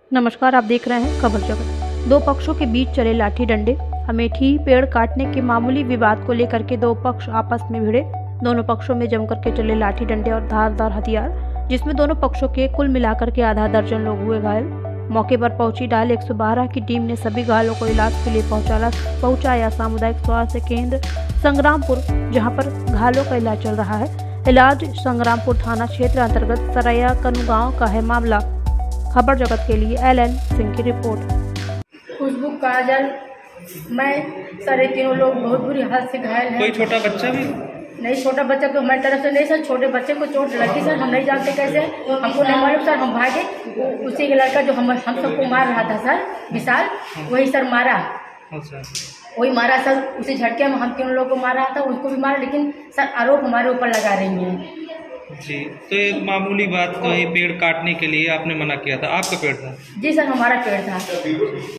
नमस्कार, आप देख रहे हैं खबर जगत। दो पक्षों के बीच चले लाठी डंडे। अमेठी पेड़ काटने के मामूली विवाद को लेकर के दो पक्ष आपस में भिड़े। दोनों पक्षों में जमकर के चले लाठी डंडे और धारदार हथियार, जिसमें दोनों पक्षों के कुल मिलाकर के आधा दर्जन लोग हुए घायल। मौके पर पहुंची डायल 112 की टीम ने सभी घायलों को इलाज के लिए पहुंचाया सामुदायिक स्वास्थ्य केंद्र संग्रामपुर, जहां पर घायलों का इलाज चल रहा है। इलाज संग्रामपुर थाना क्षेत्र अंतर्गत सरैया कनु गाँव का है मामला। खबर जगत के लिए LN सिंह की रिपोर्ट। खुशबू, काजल, मैं सारे तीनों लोग बहुत बुरी हालत से घायल हैं। कोई छोटा बच्चा भी नहीं, छोटा बच्चा तो हमारी तरफ से नहीं सर। छोटे बच्चे को चोट लगी सर, हम नहीं जानते कैसे, हमको नहीं मालूम सर। हम भागे, उसी के लड़का जो हम सबको मार रहा था सर, विशाल, वही सर मारा। अच्छा, वही मारा सर, उसी झटके में हम तीनों लोगों को मार रहा था, उसको भी मारा। लेकिन सर आरोप हमारे ऊपर लगा रही हैं जी। तो एक मामूली बात, तो ये पेड़ काटने के लिए आपने मना किया था, आपका पेड़ था? जी सर, हमारा पेड़ था।